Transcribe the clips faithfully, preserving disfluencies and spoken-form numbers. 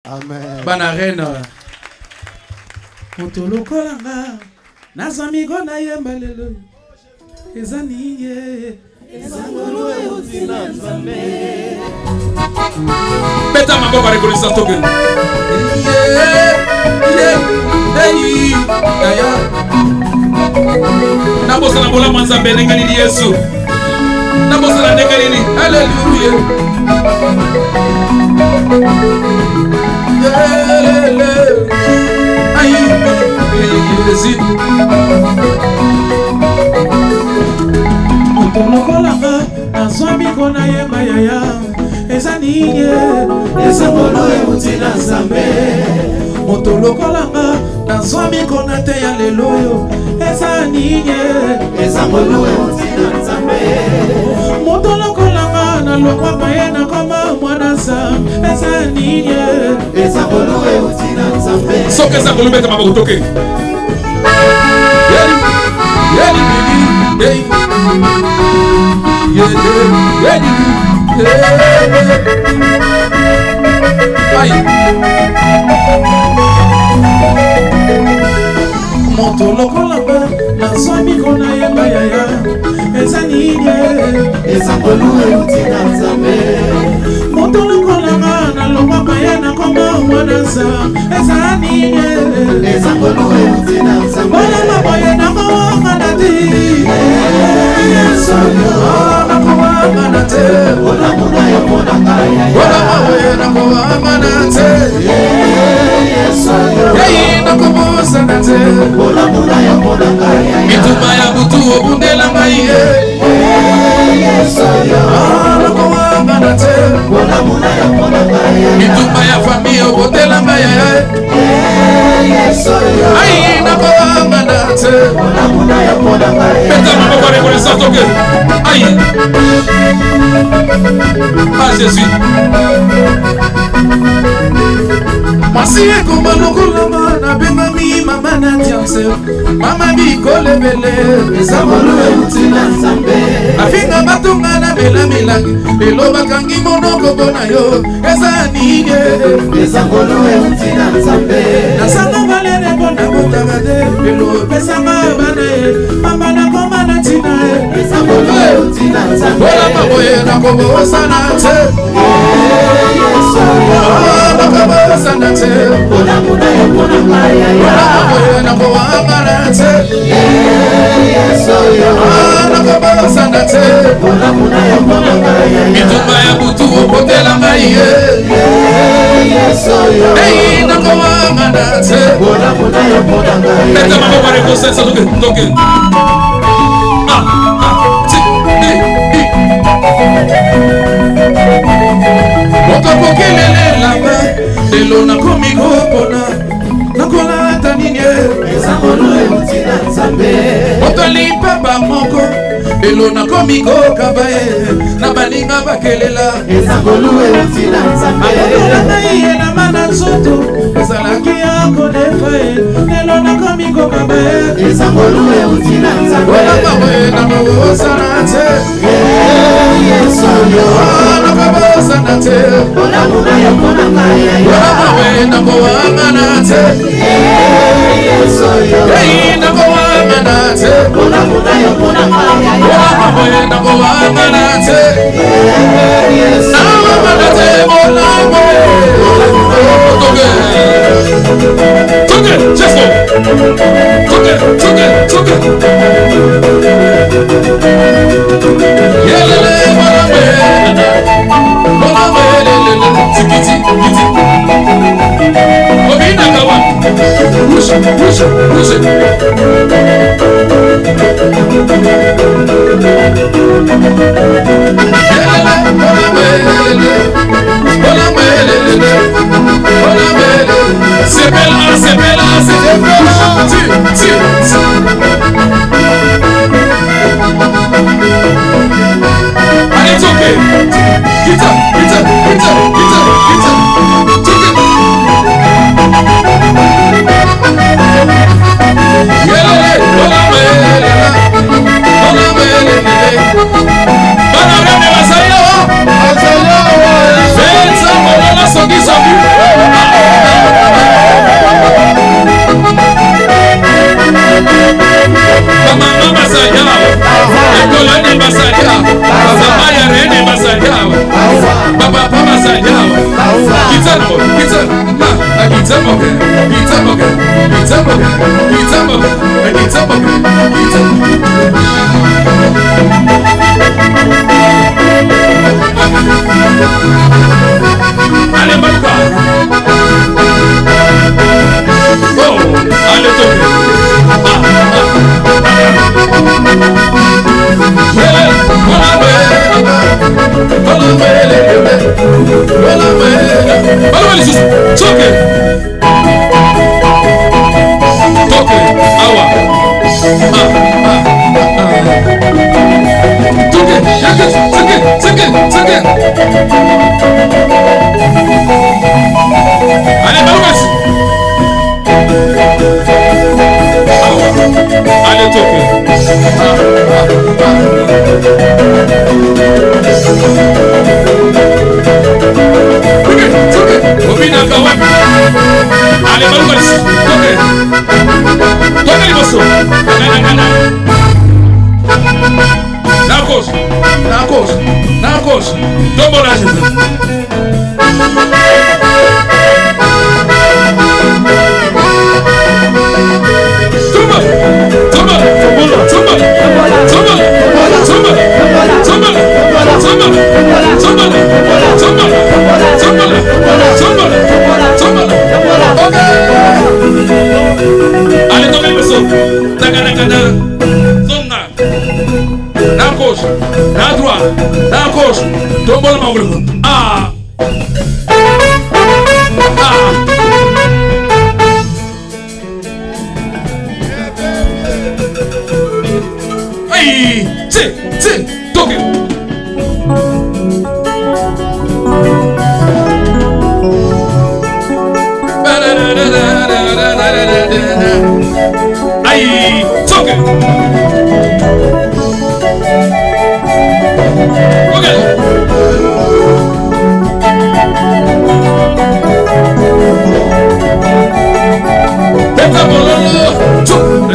Amen. Bana reine. Motolo kolanga. Nazamigo na yemba lelo. Ezaniye. Ezangolo eutina nzambe. Beta maboko ba reconnaissance toke. Yeah. Yeah. Hey. Aya. Nabosa na bola manzambe ngani ni Yesu. Nabosa na ngani ni. Hallelujah. Aïe, Jésus. Motolokolanga, nazwami kona yemba yaya. Ezaniye, ezangolo eutina nzambe. Motolokolanga, nazwami kona te ya leloyo. Ezaniye, ezangolo eutina nzambe. Motolokolanga, nalokwa mayena koma mwanasa. Ezaniye, ezangolo eutina nzambe. Soke ezangolo beta maboko toke. Yeri, yeri, yeri, yeri, yeri, yeri. Motolokolanga, nazwami kona yemba yaya. Ezaniye, ezangolo eutina nzambe. Motolokolanga, nalokwa mayena koma mwanasa. Ezaniye, ezangolo eutina nzambe. Wala maboye na mawanga na di. Yesu yo, nakowanga na te. Wala muna yo muna kaya. Wala maboye na mawanga na te. Yesu yo, yeyi nakobosa na te. Wala muna yo muna kaya. Mituma ya butu obundela maiye. Yesu yo, nakowanga na te. Wala muna yo muna kaya. Mituma ya familia obundela maiye. Yesu yo, ayi nakowanga na te. Wala muna yo muna kaya. Beta maboko reconnaissance toke. Ayi. Ah Jésus. Masiye kumba lokolama na bengami mama na tiamse. Mama bikole bele. Ezangolo eutina nzambe. Afinga batunga na bela milangi. Lelo bakangi monoko bona yo. Ezaniye. Ezangolo eutina nzambe. Nasanga balere bona bokagade. Lelo pesanga banae. Mama na koma na tina. Ezangolo eutina nzambe. Wala maboye na kobosa na te. Yesu yo. Nakabosa na te. Wala muna yo muna kaya. Wala maboye na kowanga na te. Yesu yo. Nakabosa na te. Wala muna yo muna kaya. Mituma ya butu opotela maiye. Yesu yo. Hey, nakowanga na te. Wala muna yo muna kaya. Beta maboko reconnaissance toke toke. Ah ah ti di di. Motopokelele lamba. Lelo nakomi kopona. Nakola tanine. Ezangolo eutina nzambe. Otolipa bamoko. Lelo nakomi kokabaye. Na balinga bakelela. Ezangolo eutina nzambe. Akola naiye na mana nzoto. Ezalaki yako nefae. Lelo nakomi kokabaye. Ezangolo eutina nzambe. Wala maboye na mabosa na te. Yesu yo. Nakabosa na te. Wala muna yo muna kaya. Wala maboye na kowanga na te. Yesu yo. Hey, na kowanga na te. Wala muna yo muna kaya. Wala maboye na kowanga na te. Yesu yo. Na mama na te wala maboye. Toke. Toke, Jesu. Toke, toke, toke. Yelele wala maboye. Wala maboye lele. Tikiti, tikiti. Obina kawa. Push, push, push. Yelele wala maboye. Wala maboye. Wala maboye. C'est belle, c'est belle, c'est belle. Si, si, si. Allez, it's okay. Guitar, guitar, guitar, guitar, guitar. Took it. Yeah. pizza, ma, a pizza moke, pizza moke, pizza moke, pizza moke, a pizza moke, pizza. Allez, Maluka. Oh, allez, toque. Ah, ah, allez, Malouès. Allez, toque. Allez, Malouès. Toque. Toque les morceaux. Narcos. Narcos. Narcos. Tombe la jeu. Allez, tombe le morceau. Tagadagada. Zonga. Na gauche, na droite, na gauche. Tombe le morceau. Ah. Ah. Hey, c'est, c'est, toque. Aïe, toque. Ok. Peta bololo, toque.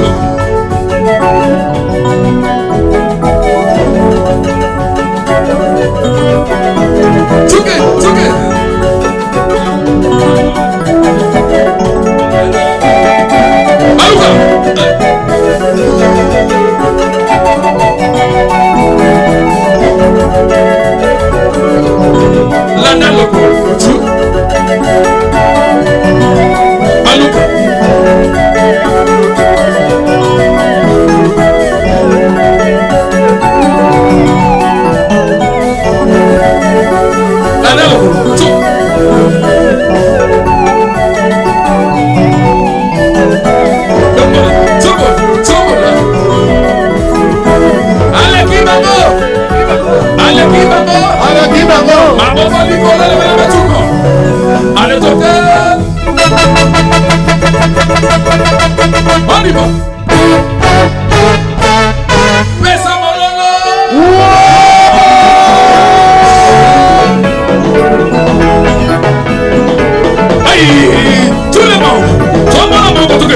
Toque, toque. Maluka. Lana loko. Maluka. Lana loko. Allez, toque. On y va. Pesa mololo. Aïe, tout le monde. Tout le monde va toquer.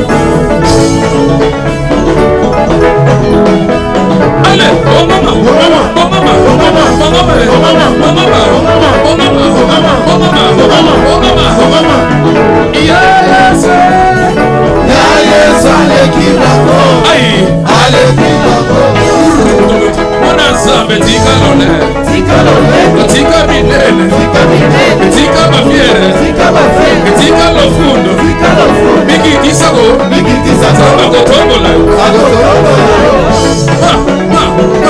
Allez, oh maman, oh maman, oh maman, oh maman, oh maman, oh maman, oh maman, oh maman, oh maman, oh maman, oh maman. Yes, yes, allez qui l'ako, aïe, allez qui l'ako. On a zambe tika lone, tika lone, tika binene, tika binene, tika mafiere, tika mafiere, tika lofundo, tika lofundo. Bigi tisago, bigi tisago, ago tombola, ago tombola. Ha, ha, ha.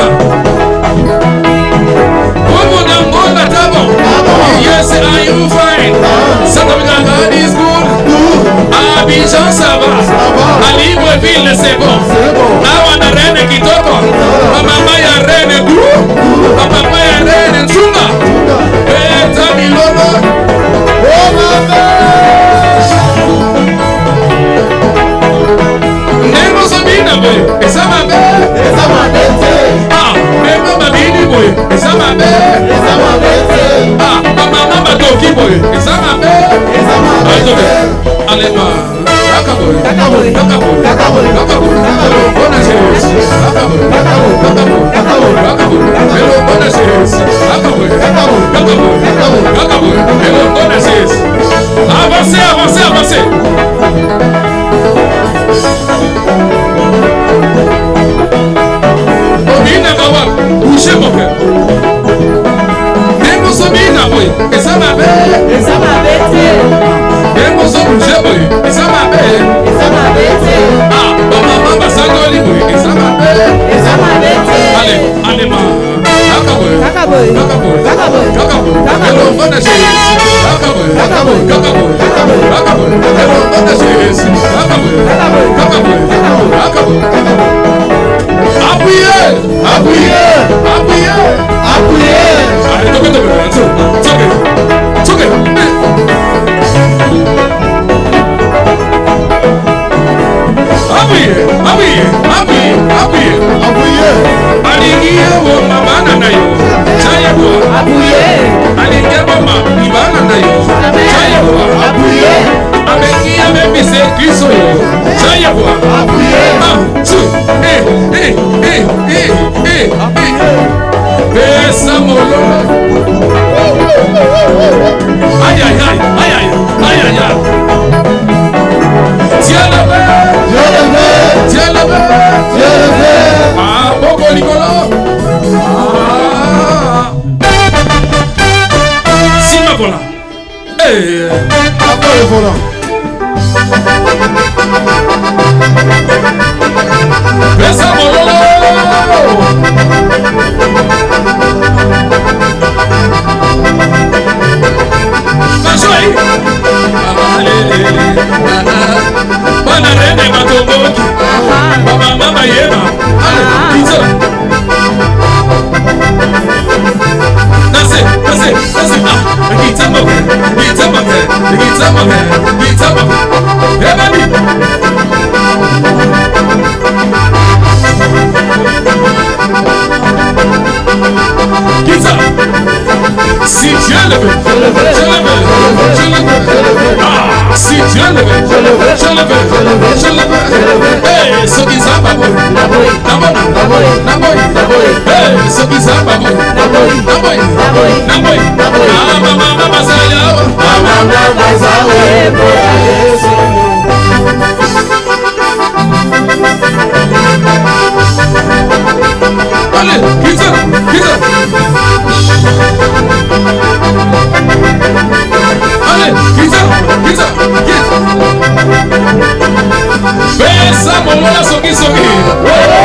Omo nangola tabo. Yes, are you fine? Sakamiganga is good. Abidjan ça va. Alibwe ville c'est bon. Awa na rene kitoko. Mama ya rene du. Papa ya rene chunga. Eta milolo. Oh mama. Nemo sabina boy. Esa mabe. Esa mabe. Ah, nemo babini boy. Esa mabe. Esa mabe. Ah, mama mama toki boy. Esa mabe. Esa mabe. Allez ma. Kakaboy. Kakaboy. Kakaboy. Kakaboy. Kakaboy. Bona cheers. Kakaboy. Kakaboy. Kakaboy. Kakaboy. Kakaboy. Hello bona cheers. Kakaboy. Kakaboy. Kakaboy. Kakaboy. Hello bona cheers. Avancez, avancez, avancez. Obina Gawa, bougez mon cœur. Demo Sobina, oui. Et ça m'a bête. Et ça m'a bêté. Demo Sobina, oui. Et ça m'a bête. Et ça m'a bêté. Ah, maman, maman, ça doit aller, oui. Et ça m'a bête. Et ça m'a bêté. Allez, allez, maman. Kakaboy. Kakaboy. Kakaboy. Kakaboy. Hello, what is this? Kakaboy. Kakaboy. Kakaboy. Kakaboy. Hello, what is this? Kakaboy. Kakaboy. Kakaboy. Appuyez. Appuyez. Appuyez. Appuyez. Allez, toquez, toquez. Toquez. Toquez. Appuyez. Appuyez. Appuyez. Appuyez. Appuyez. Alingie wo mama na yo. Chaya bo. Appuyez. Alingie bo ma ibana na yo. Chaya bo. Appuyez. Abengi amebise Kristo yo. Chaya bo. Appuyez. Ah, tu. Eh, eh, eh, eh, eh, eh. Pesa molo. Aïe aïe aïe, aïe aïe, aïe aïe aïe. Tiens le verre. Tiens le verre. Tiens le verre. Tiens le verre. Ah, Boko Nicolo. Ah. Si ma voilà. Eh. Après le volant. Pesa mololo. Majoi. Bana rene matomboki. Mama mama yema. Allez, pizza. Nase, nase, nase. Ah, pizza moke, pizza moke, pizza moke, pizza moke. Hey baby. Pizza. Si Dieu le veut, je le veux, je le veux, je le veux, ah, si Dieu le veut, je le veux, je le veux, je le veux, hey, ce qui s'en va, boy, na boy, na boy, na boy, na boy, na boy, hey, ce qui s'en va, boy, na boy, na boy, na boy, na boy, na boy, ah, mama, mama, ça y est, mama, mama, ça y est, allez, pizza, pizza. Allez, pizza, pizza, get. Pesa molola soki soki.